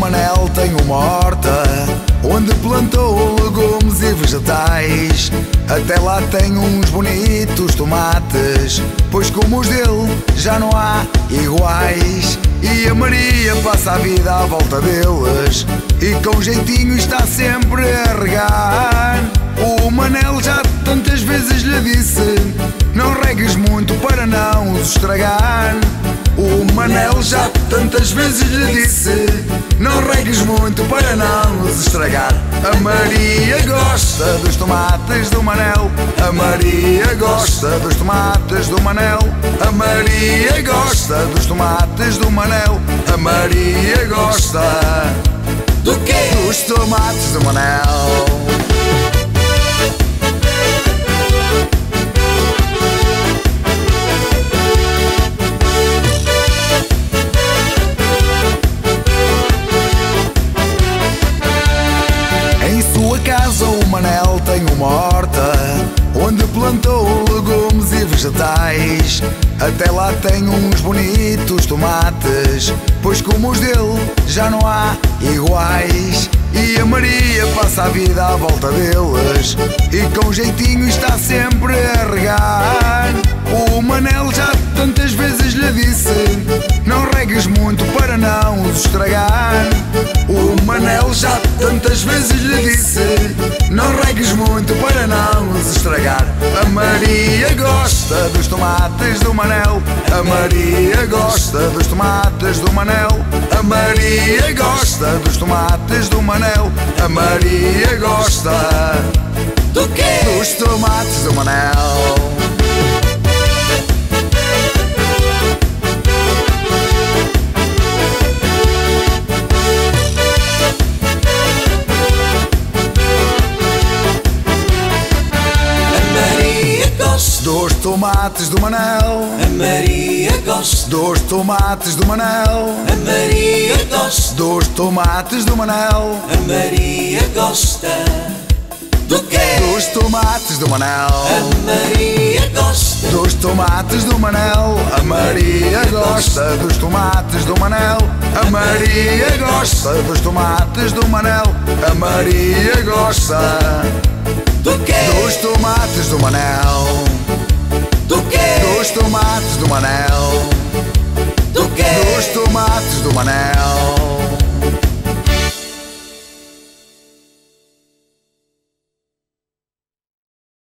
Manel tem uma horta onde plantou legumes e vegetais. Até lá tem uns bonitos tomates, pois como os dele já não há iguais. E a Maria passa a vida à volta deles e com jeitinho está sempre a regar. O Manel já tantas vezes lhe disse: não regues muito para não os estragar. O Manel já tantas vezes lhe disse: não regues muito para não os estragar. A Maria gosta dos tomates do Manel. A Maria gosta dos tomates do Manel. A Maria gosta dos tomates do Manel. A Maria gosta do quê? Dos tomates do Manel. O Manel tem uma horta onde plantou legumes e vegetais. Até lá tem uns bonitos tomates, pois como os dele já não há iguais. E a Maria passa a vida à volta deles e com jeitinho está sempre a regar. O Manel já tantas vezes lhe disse: não regues muito para não os estragar. O Manel já tantas vezes lhe disse: não regues muito para não os estragar. A Maria gosta dos tomates do Manel. A Maria gosta dos tomates do Manel. A Maria gosta dos tomates do Manel. A Maria gosta do quê? Dos tomates do Manel. Dos tomates do Manel. A Maria gosta dos tomates do Manel. A Maria gosta dos tomates do Manel. A Maria gosta do quê? Dos tomates do Manel. A Maria gosta dos tomates do Manel. A Maria gosta dos tomates do Manel. A Maria gosta dos tomates do Manel. A Maria gosta do quê? Dos tomates do Manel. Do quê? Dos tomates do Manel. Do quê? Dos tomates do Manel.